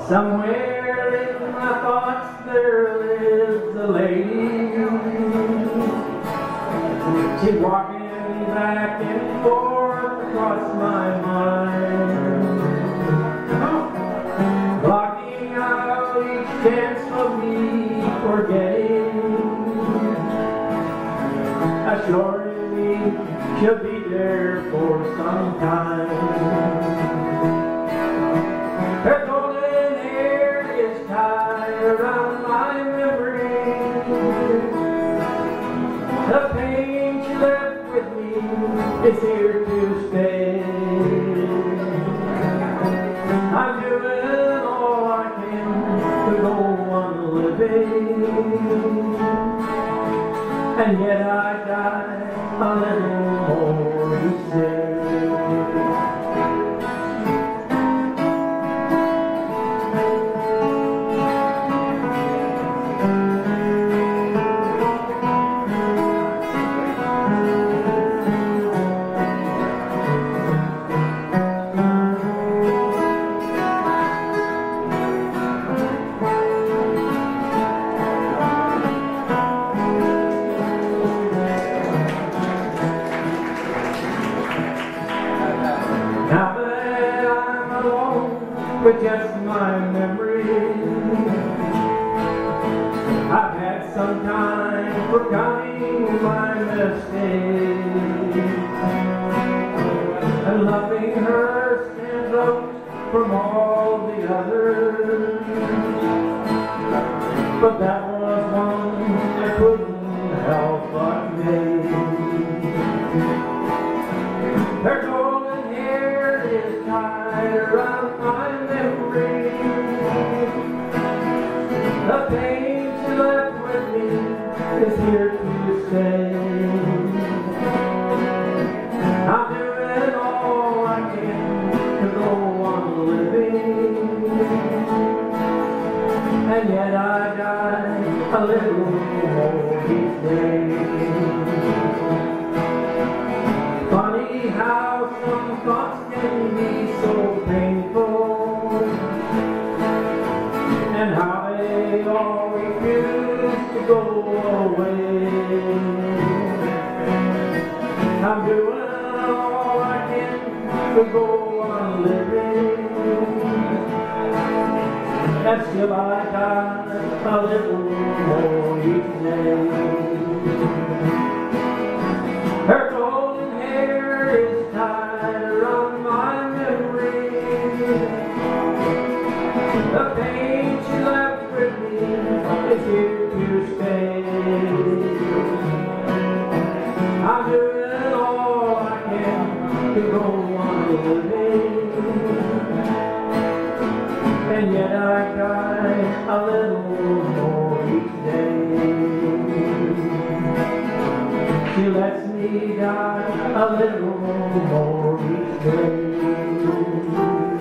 Somewhere in my thoughts there lives a lady. She's walking back and forth across my mind, blocking out each chance of me forgetting, assuring me she'll be there for some time. Her golden hair is tied around my memory. The pain she left with me is here to stay. I'm doing all I can to go on living, and yet I die a little more each day. Now that I'm alone with just my memories, I've had some time for counting my mistakes, and loving her stands out from all the others. But that was one I couldn't help but make. Her golden hair is tied around my memory. The pain she left with me is here to stay. I'm doing all I can to go on living, and yet I die a little more each day. Funny how some thoughts can be so painful, and how they all refuse to go away. I'm doing all I can to go on living, and still I die a little more each day. Her golden hair is tied around my memory. The pain she left with me is here to stay. I'm doing all I can to go on living, and yet I die a little more each day. She lets me die a little more each day.